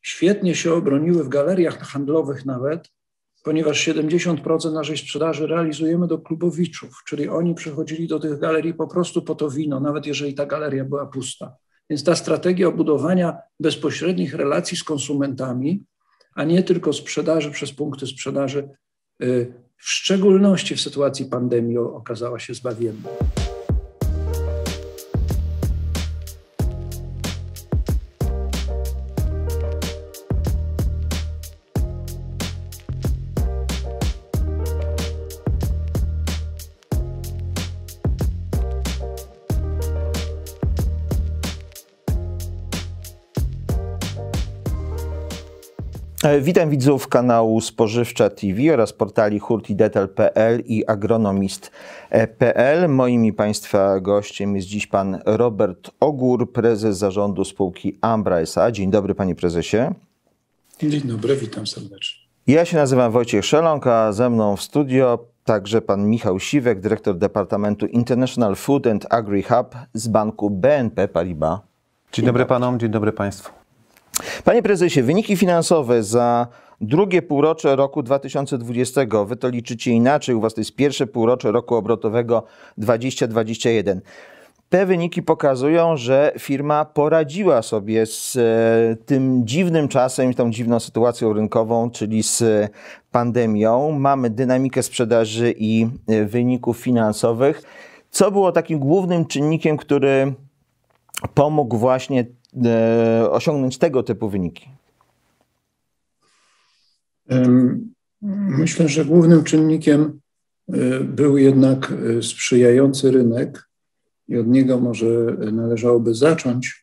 świetnie się obroniły w galeriach handlowych nawet, ponieważ 70% naszej sprzedaży realizujemy do klubowiczów, czyli oni przychodzili do tych galerii po prostu po to wino, nawet jeżeli ta galeria była pusta. Więc ta strategia budowania bezpośrednich relacji z konsumentami, a nie tylko sprzedaży przez punkty sprzedaży, w szczególności w sytuacji pandemii okazała się zbawienna. Witam widzów kanału Spożywcza TV oraz portali hurtidetal.pl i agronomist.pl. Moim i Państwa gościem jest dziś pan Robert Ogór, prezes zarządu spółki Ambra S.A. Dzień dobry, panie prezesie. Dzień dobry, witam serdecznie. Ja się nazywam Wojciech Szeląg, a ze mną w studio także pan Michał Siwek, dyrektor Departamentu International Food and Agri Hub z banku BNP Paribas. Dzień dobry panom, dzień dobry państwu. Panie prezesie, wyniki finansowe za drugie półrocze roku 2020, wy to liczycie inaczej, u was to jest pierwsze półrocze roku obrotowego 2021. Te wyniki pokazują, że firma poradziła sobie z tym dziwnym czasem, tą dziwną sytuacją rynkową, czyli z pandemią. Mamy dynamikę sprzedaży i wyników finansowych. Co było takim głównym czynnikiem, który pomógł właśnie osiągnąć tego typu wyniki? Myślę, że głównym czynnikiem był jednak sprzyjający rynek i od niego może należałoby zacząć.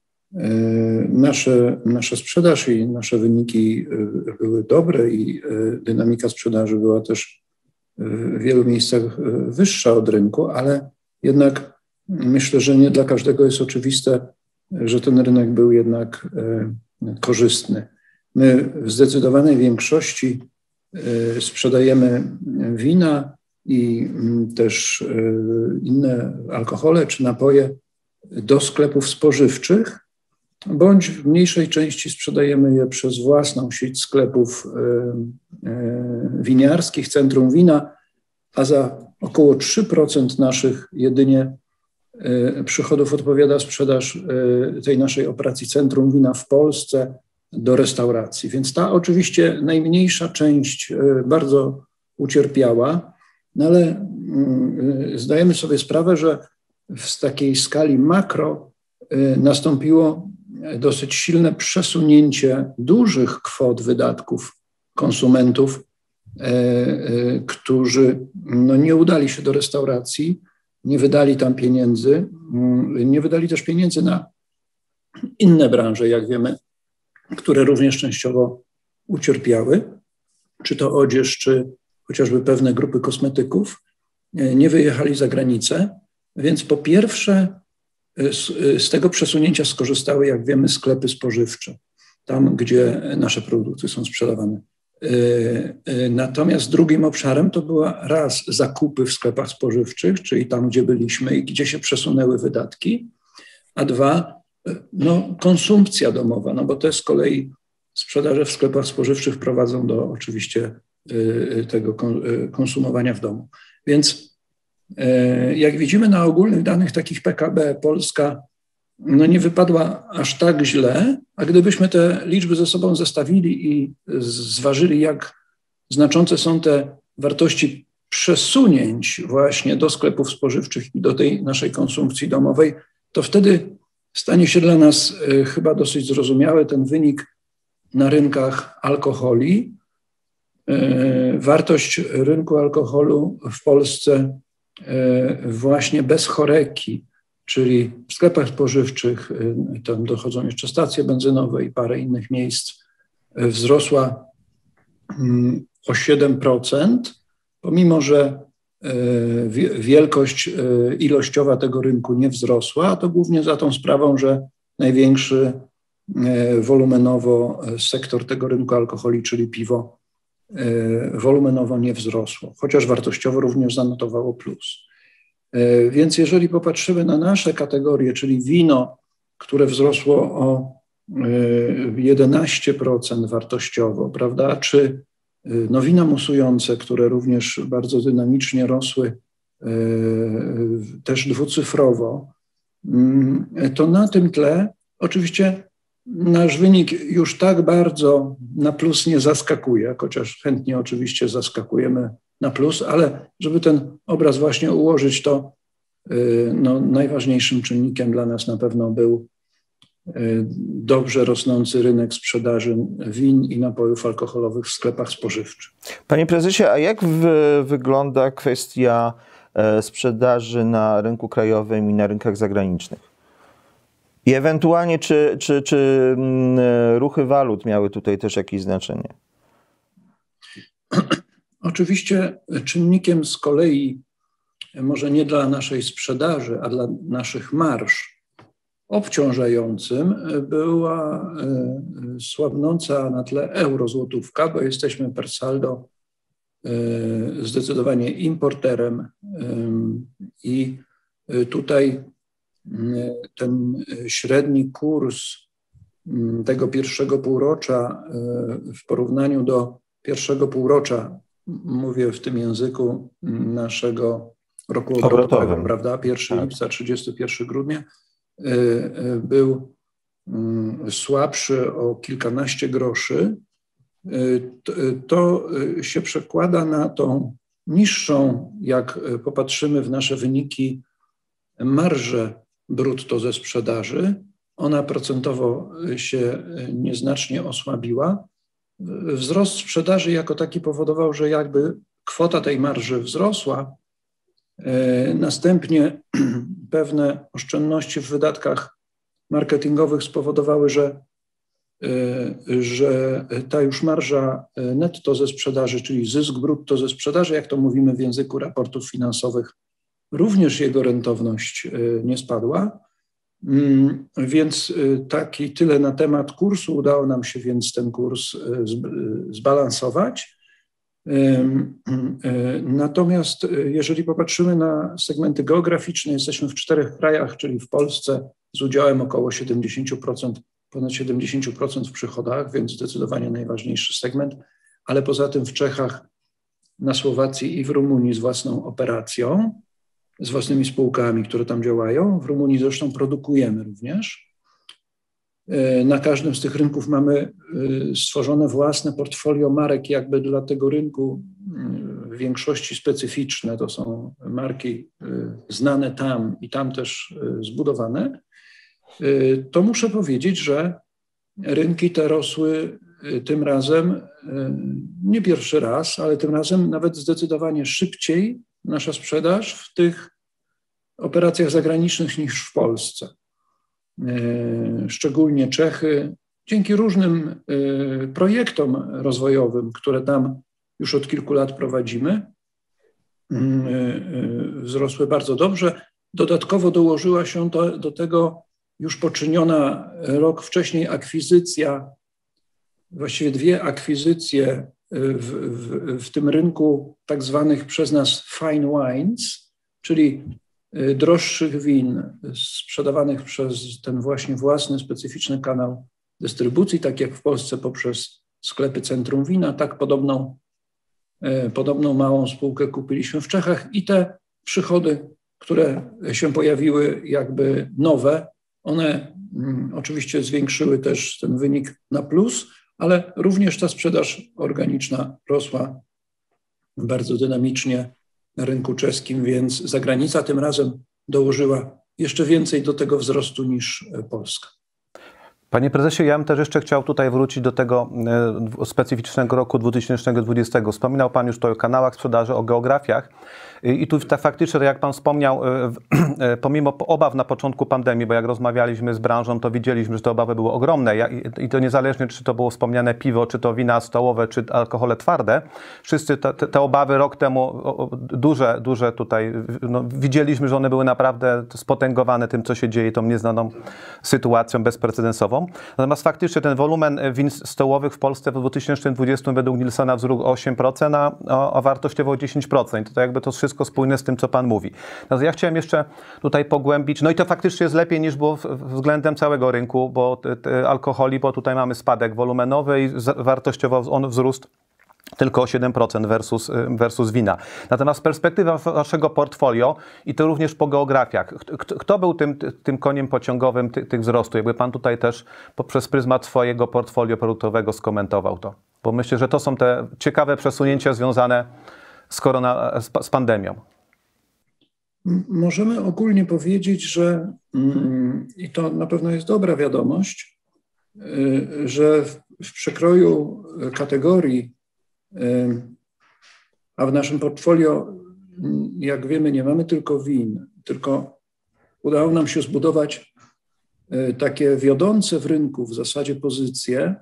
Nasza sprzedaż i nasze wyniki były dobre i dynamika sprzedaży była też w wielu miejscach wyższa od rynku, ale jednak myślę, że nie dla każdego jest oczywiste, że ten rynek był jednak korzystny. My w zdecydowanej większości sprzedajemy wina i też inne alkohole czy napoje do sklepów spożywczych, bądź w mniejszej części sprzedajemy je przez własną sieć sklepów winiarskich, Centrum Wina, a za około 3% naszych jedynie przychodów odpowiada sprzedaż tej naszej operacji Centrum Wina w Polsce do restauracji. Więc ta oczywiście najmniejsza część bardzo ucierpiała, no ale zdajemy sobie sprawę, że w takiej skali makro nastąpiło dosyć silne przesunięcie dużych kwot wydatków konsumentów, którzy nie udali się do restauracji, nie wydali tam pieniędzy, nie wydali też pieniędzy na inne branże, jak wiemy, które również częściowo ucierpiały, czy to odzież, czy chociażby pewne grupy kosmetyków, nie wyjechali za granicę, więc po pierwsze z tego przesunięcia skorzystały, jak wiemy, sklepy spożywcze, tam gdzie nasze produkty są sprzedawane. Natomiast drugim obszarem to była raz zakupy w sklepach spożywczych, czyli tam, gdzie byliśmy i gdzie się przesunęły wydatki, a dwa, konsumpcja domowa, bo te z kolei sprzedaże w sklepach spożywczych prowadzą do oczywiście tego konsumowania w domu. Więc jak widzimy na ogólnych danych takich PKB, Polska nie wypadła aż tak źle, a gdybyśmy te liczby ze sobą zestawili i zważyli, jak znaczące są te wartości przesunięć właśnie do sklepów spożywczych i do tej naszej konsumpcji domowej, to wtedy stanie się dla nas chyba dosyć zrozumiały ten wynik na rynkach alkoholi. Wartość rynku alkoholu w Polsce właśnie bez choreki, czyli w sklepach spożywczych, tam dochodzą jeszcze stacje benzynowe i parę innych miejsc, wzrosła o 7%, pomimo że wielkość ilościowa tego rynku nie wzrosła, a to głównie za tą sprawą, że największy wolumenowo sektor tego rynku alkoholi, czyli piwo, wolumenowo nie wzrosło, chociaż wartościowo również zanotowało plus. Więc jeżeli popatrzymy na nasze kategorie, czyli wino, które wzrosło o 11% wartościowo, prawda? Czy wina musujące, które również bardzo dynamicznie rosły, też dwucyfrowo, to na tym tle oczywiście nasz wynik już tak bardzo na plus nie zaskakuje, chociaż chętnie oczywiście zaskakujemy na plus, ale żeby ten obraz właśnie ułożyć, to najważniejszym czynnikiem dla nas na pewno był dobrze rosnący rynek sprzedaży win i napojów alkoholowych w sklepach spożywczych. Panie prezesie, a jak wygląda kwestia sprzedaży na rynku krajowym i na rynkach zagranicznych? I ewentualnie czy ruchy walut miały tutaj też jakieś znaczenie? Oczywiście czynnikiem z kolei, może nie dla naszej sprzedaży, a dla naszych marż, obciążającym była słabnąca na tle euro-złotówka, bo jesteśmy per saldo zdecydowanie importerem i tutaj ten średni kurs tego pierwszego półrocza w porównaniu do pierwszego półrocza, mówię w tym języku naszego roku obrotowego, prawda? 1 lipca, 31 grudnia, był słabszy o kilkanaście groszy. To się przekłada na tą niższą, jak popatrzymy w nasze wyniki, marżę brutto ze sprzedaży. Ona procentowo się nieznacznie osłabiła. Wzrost sprzedaży jako taki powodował, że jakby kwota tej marży wzrosła. Następnie pewne oszczędności w wydatkach marketingowych spowodowały, że ta już marża netto ze sprzedaży, czyli zysk brutto ze sprzedaży, jak to mówimy w języku raportów finansowych, również jego rentowność nie spadła. Więc tyle na temat kursu. Udało nam się więc ten kurs zbalansować. Natomiast jeżeli popatrzymy na segmenty geograficzne, jesteśmy w 4 krajach, czyli w Polsce z udziałem około 70%, ponad 70% w przychodach, więc zdecydowanie najważniejszy segment, ale poza tym w Czechach, na Słowacji i w Rumunii z własną operacją, z własnymi spółkami, które tam działają. W Rumunii zresztą produkujemy również. Na każdym z tych rynków mamy stworzone własne portfolio marek jakby dla tego rynku, w większości specyficzne. To są marki znane tam i tam też zbudowane. To muszę powiedzieć, że rynki te rosły tym razem, nie pierwszy raz, ale tym razem nawet zdecydowanie szybciej nasza sprzedaż w tych operacjach zagranicznych niż w Polsce. Szczególnie Czechy, dzięki różnym projektom rozwojowym, które tam już od kilku lat prowadzimy, wzrosły bardzo dobrze. Dodatkowo dołożyła się do tego już poczyniona rok wcześniej akwizycja, właściwie 2 akwizycje w tym rynku tak zwanych przez nas fine wines, czyli droższych win sprzedawanych przez ten właśnie własny, specyficzny kanał dystrybucji, tak jak w Polsce poprzez sklepy Centrum Wina, tak podobną małą spółkę kupiliśmy w Czechach i te przychody, które się pojawiły jakby nowe, one oczywiście zwiększyły też ten wynik na plus, ale również ta sprzedaż organiczna rosła bardzo dynamicznie na rynku czeskim, więc zagranica tym razem dołożyła jeszcze więcej do tego wzrostu niż Polska. Panie prezesie, ja bym też jeszcze chciał tutaj wrócić do tego specyficznego roku 2020. Wspominał pan już to o kanałach sprzedaży, o geografiach. I tu tak faktycznie, jak pan wspomniał, pomimo obaw na początku pandemii, bo jak rozmawialiśmy z branżą, to widzieliśmy, że te obawy były ogromne i to niezależnie, czy to było wspomniane piwo, czy to wina stołowe, czy alkohole twarde. Wszyscy te obawy rok temu duże tutaj, widzieliśmy, że one były naprawdę spotęgowane tym, co się dzieje, tą nieznaną sytuacją bezprecedensową. pandemią. Natomiast faktycznie ten wolumen win stołowych w Polsce w 2020 według Nielsena wzrósł o 8%, a wartościowo o 10%. To jakby to wszystko spójne z tym, co pan mówi. Natomiast ja chciałem jeszcze tutaj pogłębić, no i to faktycznie jest lepiej niż było względem całego rynku, bo alkoholi, bo tutaj mamy spadek wolumenowy i wartościowo on wzrósł tylko o 7% versus wina. Natomiast perspektywa waszego portfolio i to również po geografiach. Kto był tym koniem pociągowym tych wzrostu? Jakby pan tutaj też poprzez pryzmat swojego portfolio produktowego skomentował to. Bo myślę, że to są te ciekawe przesunięcia związane z pandemią. Możemy ogólnie powiedzieć, że, i to na pewno jest dobra wiadomość, że w przekroju kategorii, a w naszym portfolio, jak wiemy, nie mamy tylko win, tylko udało nam się zbudować takie wiodące w rynku w zasadzie pozycje,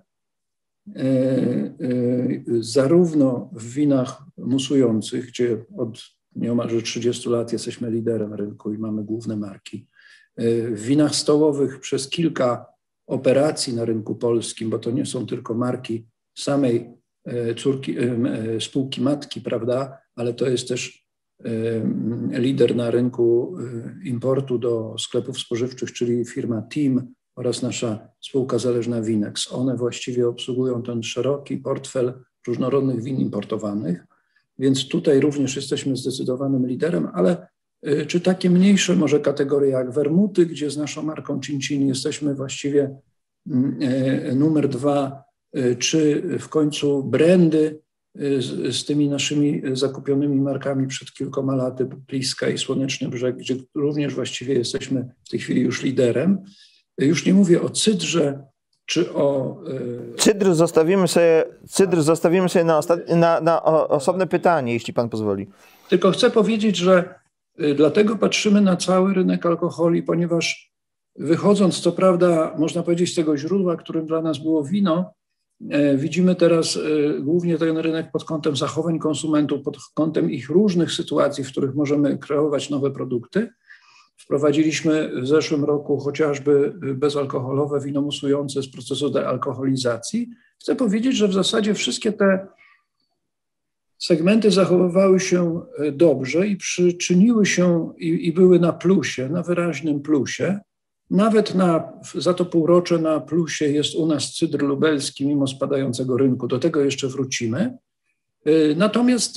zarówno w winach musujących, gdzie od nieomalże 30 lat jesteśmy liderem rynku i mamy główne marki, w winach stołowych przez kilka operacji na rynku polskim, bo to nie są tylko marki samej spółki matki, prawda, ale to jest też lider na rynku importu do sklepów spożywczych, czyli firma Team oraz nasza spółka zależna Winex. One właściwie obsługują ten szeroki portfel różnorodnych win importowanych, więc tutaj również jesteśmy zdecydowanym liderem, ale czy takie mniejsze może kategorie jak wermuty, gdzie z naszą marką Chin Chin jesteśmy właściwie numer 2, czy w końcu brandy z tymi naszymi zakupionymi markami przed kilkoma laty, Pliska i Słoneczny Brzeg, gdzie również właściwie jesteśmy w tej chwili już liderem. Już nie mówię o cydrze, czy o... Cydr zostawimy sobie na osobne pytanie, jeśli pan pozwoli. Tylko chcę powiedzieć, że dlatego patrzymy na cały rynek alkoholi, ponieważ wychodząc, co prawda, można powiedzieć, z tego źródła, którym dla nas było wino, widzimy teraz głównie ten rynek pod kątem zachowań konsumentów, pod kątem ich różnych sytuacji, w których możemy kreować nowe produkty. Wprowadziliśmy w zeszłym roku chociażby bezalkoholowe wino musujące z procesu dealkoholizacji. Chcę powiedzieć, że w zasadzie wszystkie te segmenty zachowywały się dobrze i przyczyniły się i były na plusie, na wyraźnym plusie. Nawet za to półrocze na plusie jest u nas cydr lubelski, mimo spadającego rynku. Do tego jeszcze wrócimy. Natomiast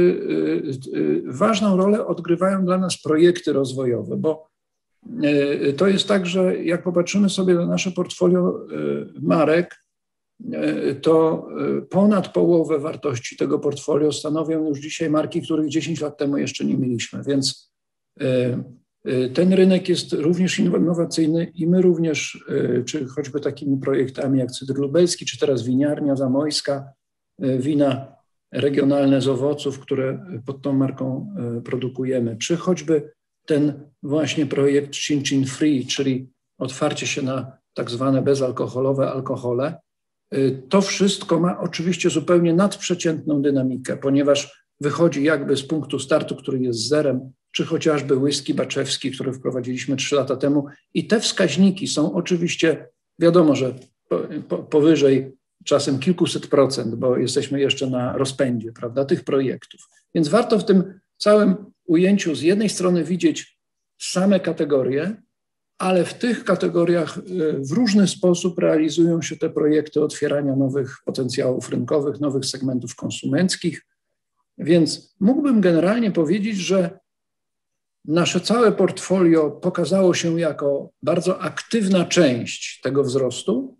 ważną rolę odgrywają dla nas projekty rozwojowe, bo to jest tak, że jak popatrzymy sobie na nasze portfolio marek, to ponad połowę wartości tego portfolio stanowią już dzisiaj marki, których 10 lat temu jeszcze nie mieliśmy, więc ten rynek jest również innowacyjny i my również, czy choćby takimi projektami jak cydr lubelski, czy teraz winiarnia zamojska, wina regionalne z owoców, które pod tą marką produkujemy, czy choćby ten właśnie projekt Chin Chin Free, czyli otwarcie się na tak zwane bezalkoholowe alkohole. To wszystko ma oczywiście zupełnie nadprzeciętną dynamikę, ponieważ wychodzi jakby z punktu startu, który jest zerem, czy chociażby whisky baczewski, który wprowadziliśmy 3 lata temu. I te wskaźniki są oczywiście, wiadomo, że powyżej czasem kilkuset procent, bo jesteśmy jeszcze na rozpędzie, prawda, tych projektów. Więc warto w tym całym ujęciu z jednej strony widzieć same kategorie, ale w tych kategoriach w różny sposób realizują się te projekty otwierania nowych potencjałów rynkowych, nowych segmentów konsumenckich. Więc mógłbym generalnie powiedzieć, że nasze całe portfolio pokazało się jako bardzo aktywna część tego wzrostu,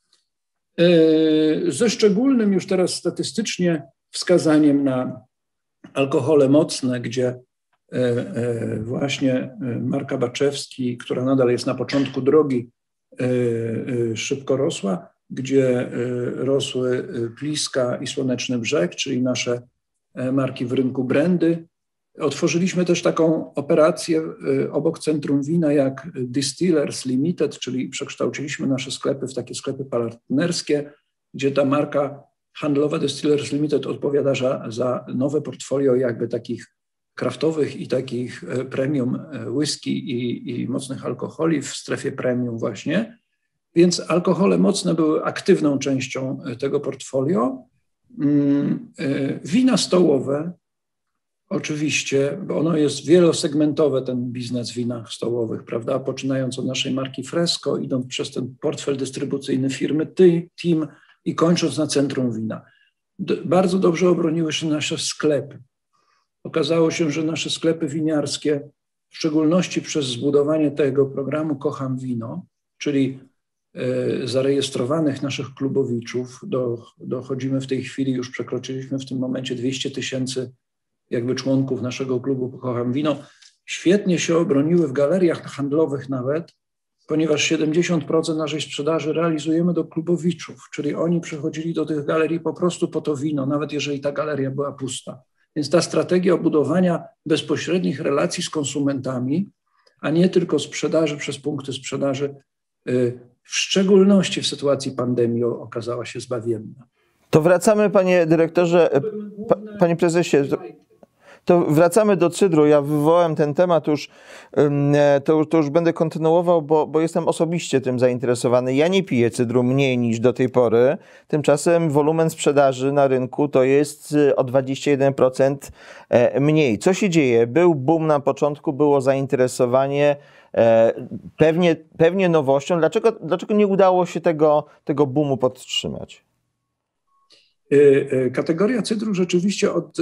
ze szczególnym już teraz statystycznie wskazaniem na alkohole mocne, gdzie właśnie marka Baczewski, która nadal jest na początku drogi, szybko rosła, gdzie rosły Pliska i Słoneczny Brzeg, czyli nasze marki w rynku brandy. Otworzyliśmy też taką operację obok Centrum Wina jak Distillers Limited, czyli przekształciliśmy nasze sklepy w takie sklepy partnerskie, gdzie ta marka handlowa Distillers Limited odpowiada za nowe portfolio jakby takich kraftowych i takich premium whisky i mocnych alkoholi w strefie premium właśnie. Więc alkohole mocne były aktywną częścią tego portfolio. Wina stołowe, oczywiście, bo ono jest wielosegmentowe, ten biznes w winach stołowych, prawda? Poczynając od naszej marki Fresco, idąc przez ten portfel dystrybucyjny firmy Team i kończąc na Centrum Wina. Bardzo dobrze obroniły się nasze sklepy. Okazało się, że nasze sklepy winiarskie, w szczególności przez zbudowanie tego programu Kocham Wino, czyli zarejestrowanych naszych klubowiczów, dochodzimy w tej chwili, już przekroczyliśmy w tym momencie 200 000 jakby członków naszego klubu Kocham Wino, świetnie się obroniły w galeriach handlowych nawet, ponieważ 70% naszej sprzedaży realizujemy do klubowiczów, czyli oni przychodzili do tych galerii po prostu po to wino, nawet jeżeli ta galeria była pusta. Więc ta strategia budowania bezpośrednich relacji z konsumentami, a nie tylko sprzedaży przez punkty sprzedaży, w szczególności w sytuacji pandemii okazała się zbawienna. To wracamy, panie dyrektorze, panie prezesie, to wracamy do cydru. Ja wywołałem ten temat, to już będę kontynuował, bo jestem osobiście tym zainteresowany. Ja nie piję cydru mniej niż do tej pory. Tymczasem wolumen sprzedaży na rynku to jest o 21% mniej. Co się dzieje? Był boom na początku, było zainteresowanie, pewnie nowością. Dlaczego nie udało się tego boomu podtrzymać? Kategoria cydru rzeczywiście od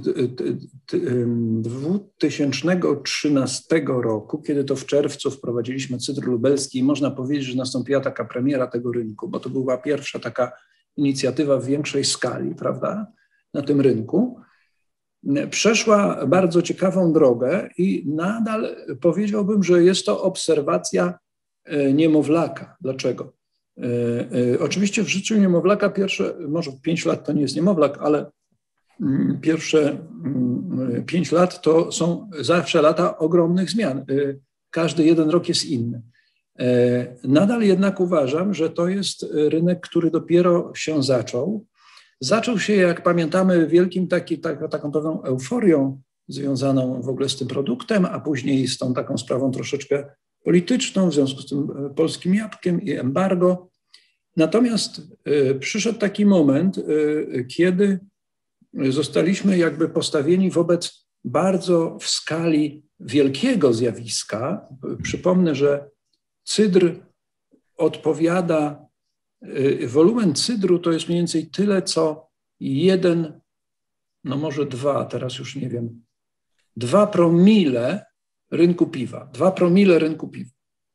2013 roku, kiedy to w czerwcu wprowadziliśmy cydr lubelski i można powiedzieć, że nastąpiła taka premiera tego rynku, bo to była pierwsza taka inicjatywa w większej skali, prawda, na tym rynku, przeszła bardzo ciekawą drogę i nadal powiedziałbym, że jest to obserwacja niemowlaka. Dlaczego? Oczywiście w życiu niemowlaka pierwsze, może 5 lat to nie jest niemowlak, ale pierwsze 5 lat to są zawsze lata ogromnych zmian. Każdy jeden rok jest inny. Nadal jednak uważam, że to jest rynek, który dopiero się zaczął. Zaczął się, jak pamiętamy, wielkim taką pewną euforią związaną w ogóle z tym produktem, a później z tą taką sprawą troszeczkę polityczną, w związku z tym polskim jabłkiem i embargo. Natomiast przyszedł taki moment, kiedy zostaliśmy jakby postawieni wobec bardzo w skali wielkiego zjawiska. Przypomnę, że cydr odpowiada, wolumen cydru to jest mniej więcej tyle, co 1, no może 2, teraz już nie wiem, 2 promile rynku piwa. 2 promile rynku piwa.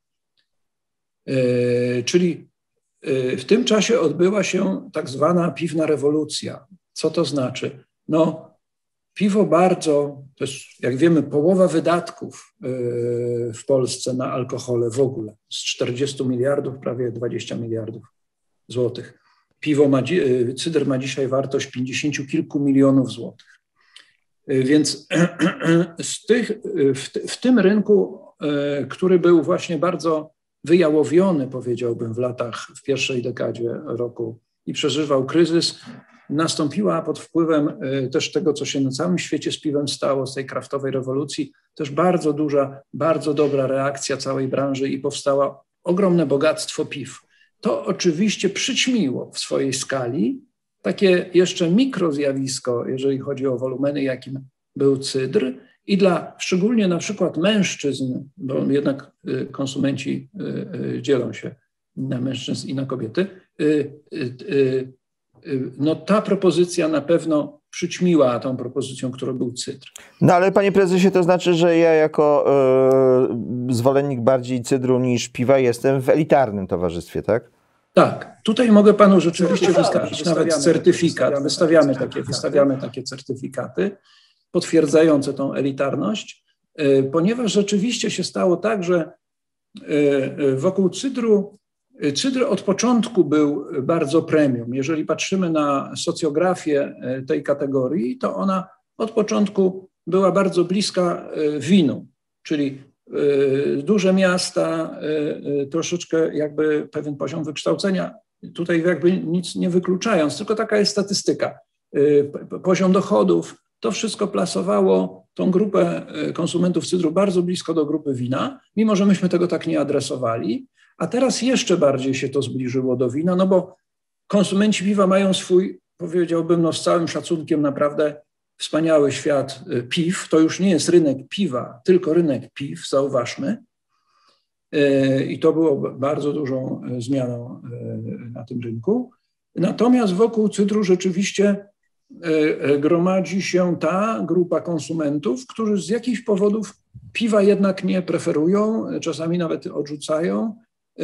Czyli w tym czasie odbyła się tak zwana piwna rewolucja. Co to znaczy? No, piwo bardzo, to jest, jak wiemy, połowa wydatków w Polsce na alkohole w ogóle. Z 40 miliardów prawie 20 miliardów złotych. Cydr ma dzisiaj wartość 50 kilku milionów złotych. Więc w tym rynku, który był właśnie bardzo wyjałowiony, powiedziałbym, w pierwszej dekadzie roku i przeżywał kryzys, nastąpiła pod wpływem też tego, co się na całym świecie z piwem stało, z tej kraftowej rewolucji, też bardzo duża, bardzo dobra reakcja całej branży i powstało ogromne bogactwo piw. To oczywiście przyćmiło w swojej skali takie jeszcze mikrozjawisko, jeżeli chodzi o wolumeny, jakim był cydr, i dla szczególnie na przykład mężczyzn, bo jednak konsumenci dzielą się na mężczyzn i na kobiety, no ta propozycja na pewno przyćmiła tą propozycją, którą był cydr. No ale panie prezesie, to znaczy, że ja jako zwolennik bardziej cydru niż piwa jestem w elitarnym towarzystwie, tak? Tak, tutaj mogę panu rzeczywiście wystawić nawet certyfikat. Wystawiamy takie certyfikaty potwierdzające tą elitarność, ponieważ rzeczywiście się stało tak, że wokół cydr od początku był bardzo premium. Jeżeli patrzymy na socjografię tej kategorii, to ona od początku była bardzo bliska winu, czyli duże miasta, troszeczkę jakby pewien poziom wykształcenia, tutaj jakby nic nie wykluczając, tylko taka jest statystyka. Poziom dochodów, to wszystko plasowało tą grupę konsumentów cydru bardzo blisko do grupy wina, mimo że myśmy tego tak nie adresowali, A teraz jeszcze bardziej się to zbliżyło do wina, no bo konsumenci piwa mają swój, powiedziałbym, no z całym szacunkiem, naprawdę wspaniały świat piw. To już nie jest rynek piwa, tylko rynek piw, zauważmy. I to było bardzo dużą zmianą na tym rynku. Natomiast wokół cydru rzeczywiście gromadzi się ta grupa konsumentów, którzy z jakichś powodów piwa jednak nie preferują, czasami nawet odrzucają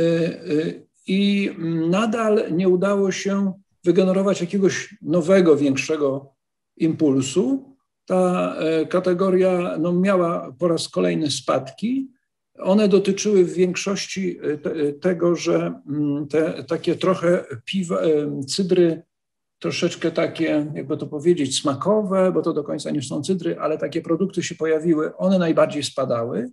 i nadal nie udało się wygenerować jakiegoś nowego, większego impulsu. Ta kategoria no, miała po raz kolejny spadki. One dotyczyły w większości tego, że te takie trochę cydry, troszeczkę takie, jakby to powiedzieć, smakowe, bo to do końca nie są cydry, ale takie produkty się pojawiły, one najbardziej spadały.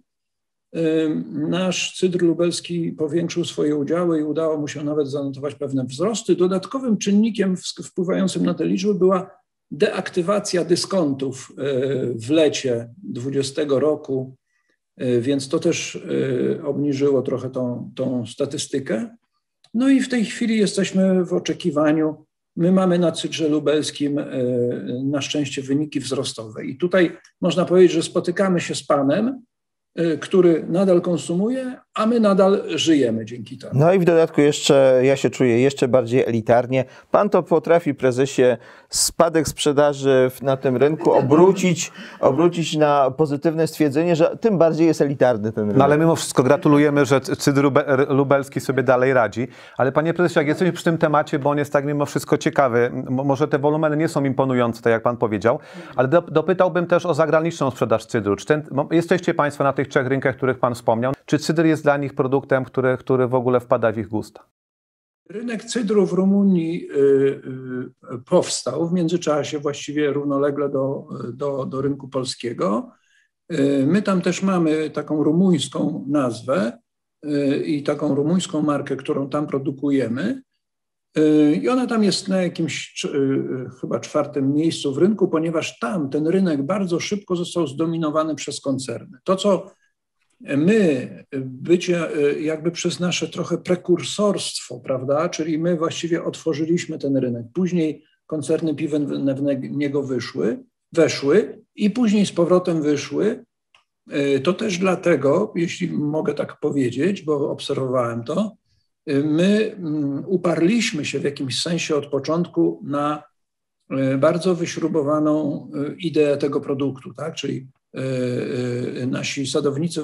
Nasz cydr lubelski powiększył swoje udziały i udało mu się nawet zanotować pewne wzrosty. Dodatkowym czynnikiem wpływającym na te liczby była deaktywacja dyskontów w lecie 2020 roku, więc to też obniżyło trochę tą statystykę. No i w tej chwili jesteśmy w oczekiwaniu. My mamy na cydrze lubelskim na szczęście wyniki wzrostowe. I tutaj można powiedzieć, że spotykamy się z panem, który nadal konsumuje, a my nadal żyjemy dzięki temu. No i w dodatku jeszcze, ja się czuję jeszcze bardziej elitarnie. Pan to potrafi, prezesie, spadek sprzedaży na tym rynku obrócić na pozytywne stwierdzenie, że tym bardziej jest elitarny ten rynek. No ale mimo wszystko gratulujemy, że cydr lubelski sobie dalej radzi. Ale panie prezesie, jak jesteśmy przy tym temacie, bo on jest tak mimo wszystko ciekawy, może te wolumeny nie są imponujące, tak jak pan powiedział, ale dopytałbym też o zagraniczną sprzedaż cydru. Czy jesteście państwo na tych 3 rynkach, których pan wspomniał? Czy cydr jest dla nich produktem, który w ogóle wpada w ich gusta? Rynek cydru w Rumunii powstał w międzyczasie właściwie równolegle do rynku polskiego. My tam też mamy taką rumuńską nazwę i taką rumuńską markę, którą tam produkujemy. I ona tam jest na jakimś chyba 4. miejscu w rynku, ponieważ tam ten rynek bardzo szybko został zdominowany przez koncerny. To, co my, jakby przez nasze trochę prekursorstwo, prawda, czyli my właściwie otworzyliśmy ten rynek. Później koncerny piwne w niego weszły i później z powrotem wyszły. To też dlatego, jeśli mogę tak powiedzieć, bo obserwowałem to, my uparliśmy się w jakimś sensie od początku na bardzo wyśrubowaną ideę tego produktu, tak? Czyli nasi sadownicy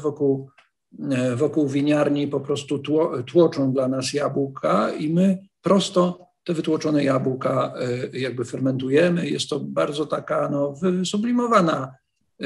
wokół winiarni po prostu tłoczą dla nas jabłka i my prosto te wytłoczone jabłka jakby fermentujemy. Jest to bardzo taka wysublimowana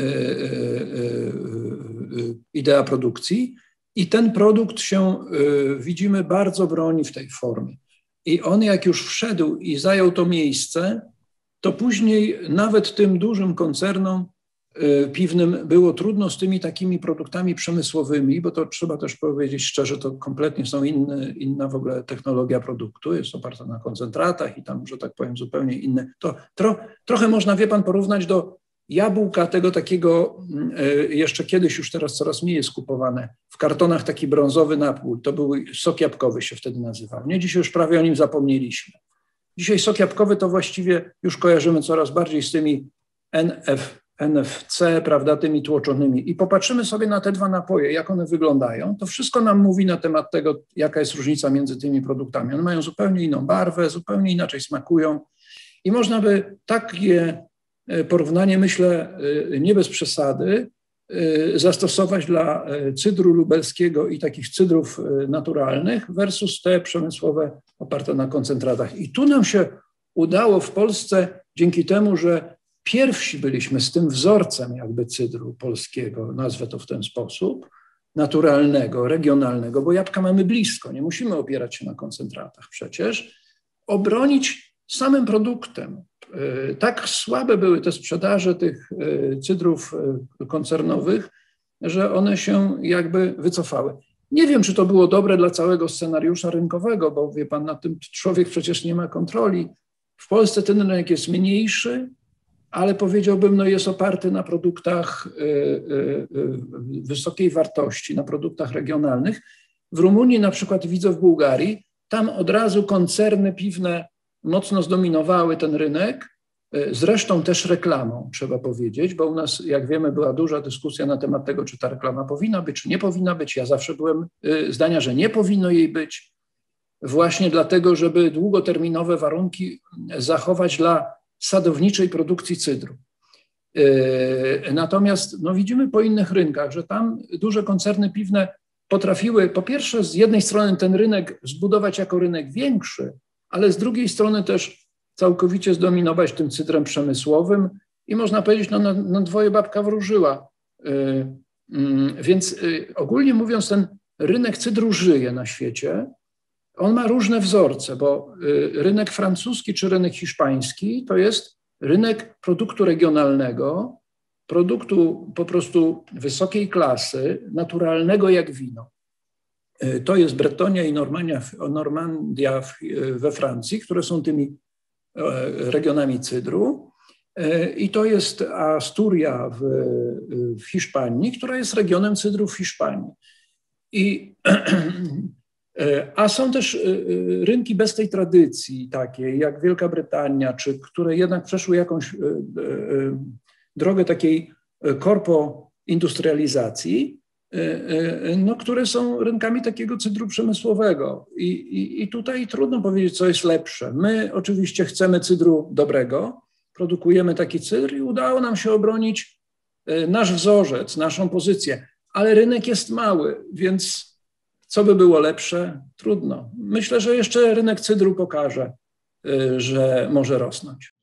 idea produkcji i ten produkt się, widzimy, bardzo broni w tej formie. I on jak już wszedł i zajął to miejsce, to później nawet tym dużym koncernom piwnym było trudno z tymi takimi produktami przemysłowymi, bo to trzeba też powiedzieć szczerze, to kompletnie są inna w ogóle technologia produktu, jest oparta na koncentratach i tam, że tak powiem, zupełnie inne. To trochę można, wie pan, porównać do jabłka tego takiego, jeszcze kiedyś, już teraz coraz mniej jest kupowane, w kartonach taki brązowy napój, to był sok jabłkowy się wtedy nazywał, nie? Dzisiaj już prawie o nim zapomnieliśmy. Dzisiaj sok jabłkowy to właściwie już kojarzymy coraz bardziej z tymi NFC, prawda, tymi tłoczonymi. I popatrzymy sobie na te 2 napoje, jak one wyglądają, to wszystko nam mówi na temat tego, jaka jest różnica między tymi produktami. One mają zupełnie inną barwę, zupełnie inaczej smakują i można by takie porównanie, myślę, nie bez przesady, zastosować dla cydru lubelskiego i takich cydrów naturalnych versus te przemysłowe oparte na koncentratach. I tu nam się udało w Polsce dzięki temu, że pierwsi byliśmy z tym wzorcem jakby cydru polskiego, nazwę to w ten sposób, naturalnego, regionalnego, bo jabłka mamy blisko, nie musimy opierać się na koncentratach przecież, obronić samym produktem. Tak słabe były te sprzedaże tych cydrów koncernowych, że one się jakby wycofały. Nie wiem, czy to było dobre dla całego scenariusza rynkowego, bo wie pan, nad tym człowiek przecież nie ma kontroli. W Polsce ten rynek jest mniejszy, ale powiedziałbym, jest oparty na produktach wysokiej wartości, na produktach regionalnych. W Rumunii na przykład, widzę w Bułgarii, tam od razu koncerny piwne mocno zdominowały ten rynek, zresztą też reklamą, trzeba powiedzieć, bo u nas, jak wiemy, była duża dyskusja na temat tego, czy ta reklama powinna być, czy nie powinna być. Ja zawsze byłem zdania, że nie powinno jej być, właśnie dlatego, żeby długoterminowe warunki zachować dla sadowniczej produkcji cydru. Natomiast no, widzimy po innych rynkach, że tam duże koncerny piwne potrafiły po pierwsze z jednej strony ten rynek zbudować jako rynek większy, ale z drugiej strony też całkowicie zdominować tym cydrem przemysłowym i można powiedzieć, no na dwoje babka wróżyła. Więc ogólnie mówiąc, ten rynek cydru żyje na świecie. On ma różne wzorce, bo rynek francuski czy rynek hiszpański to jest rynek produktu regionalnego, produktu po prostu wysokiej klasy, naturalnego jak wino. To jest Bretonia i Normandia we Francji, które są tymi regionami cydru. I to jest Asturia w Hiszpanii, która jest regionem cydru w Hiszpanii. A są też rynki bez tej tradycji takiej, jak Wielka Brytania, czy które jednak przeszły jakąś drogę takiej korpoindustrializacji, no, które są rynkami takiego cydru przemysłowego. I tutaj trudno powiedzieć, co jest lepsze. My oczywiście chcemy cydru dobrego, produkujemy taki cydr i udało nam się obronić nasz wzorzec, naszą pozycję, ale rynek jest mały, więc co by było lepsze? Trudno. Myślę, że jeszcze rynek cydru pokaże, że może rosnąć.